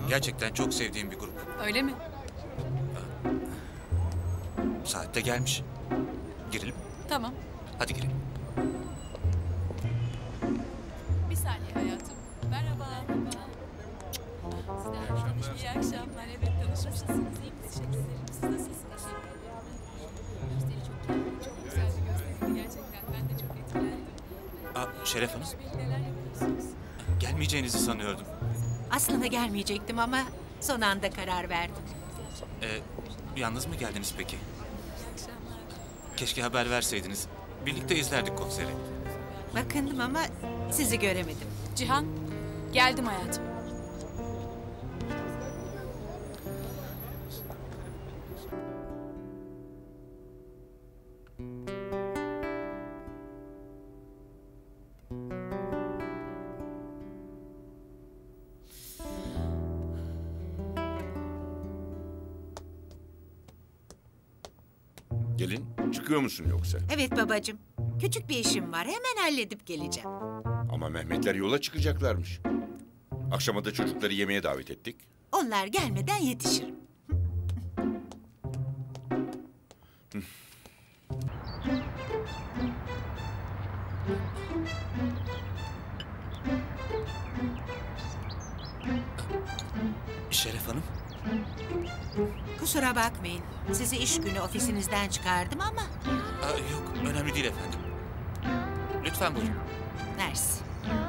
Gerçekten çok sevdiğim bir grup. Öyle mi? Saatte gelmiş. Girelim. Tamam. Hadi girelim. Bir saniye hayatım. Merhaba. İyi akşamlar. Evet, tanışmışsınız. İyi misiniz? Siz nasılsınız? Çok güzel bir gösteriydi gerçekten. Ben de çok etkilendim. Şeref Hanım, Neler yapıyorsunuz? gelmeyeceğinizi sanıyordum. Aslında gelmeyecektim ama son anda karar verdim. Yalnız mı geldiniz peki? İyi akşamlar. Keşke haber verseydiniz. Birlikte izlerdik konseri. Bakındım ama sizi göremedim. Cihan, geldim hayatım. Gelin, çıkıyor musun yoksa? Evet babacığım. Küçük bir işim var. Hemen halledip geleceğim. Ama Mehmetler yola çıkacaklarmış. Akşama da çocukları yemeğe davet ettik. Onlar gelmeden yetişirim. Şeref Hanım, Kusura bakmayın. Sizi iş günü ofisinizden çıkardım ama... yok önemli değil efendim. Lütfen buyurun. Mersi.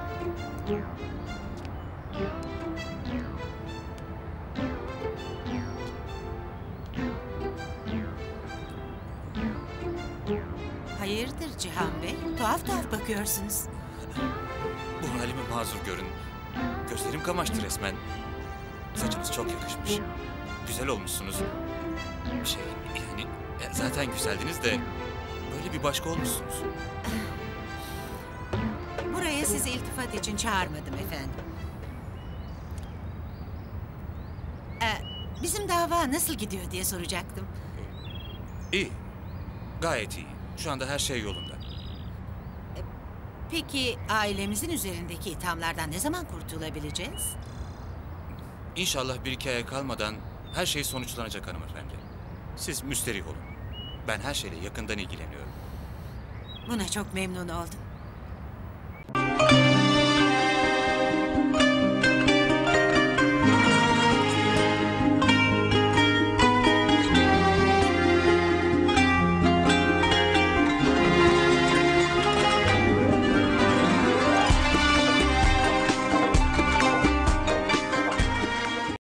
Hayırdır Cihan Bey? Tuhaf tuhaf bakıyorsunuz. Bu halime mazur görün. Gözlerim kamaştı resmen. Saçınız çok yakışmış. Güzel olmuşsunuz. Yani zaten güzeldiniz de böyle bir başka olmuşsunuz. Buraya sizi iltifat için çağırmadım efendim. Bizim dava nasıl gidiyor diye soracaktım. İyi. Gayet iyi. Şu anda her şey yolunda. Peki ailemizin üzerindeki ithamlardan ne zaman kurtulabileceğiz? İnşallah bir iki aya kalmadan her şey sonuçlanacak hanımefendi. Siz müsterih olun. Ben her şeyle yakından ilgileniyorum. Buna çok memnun oldum.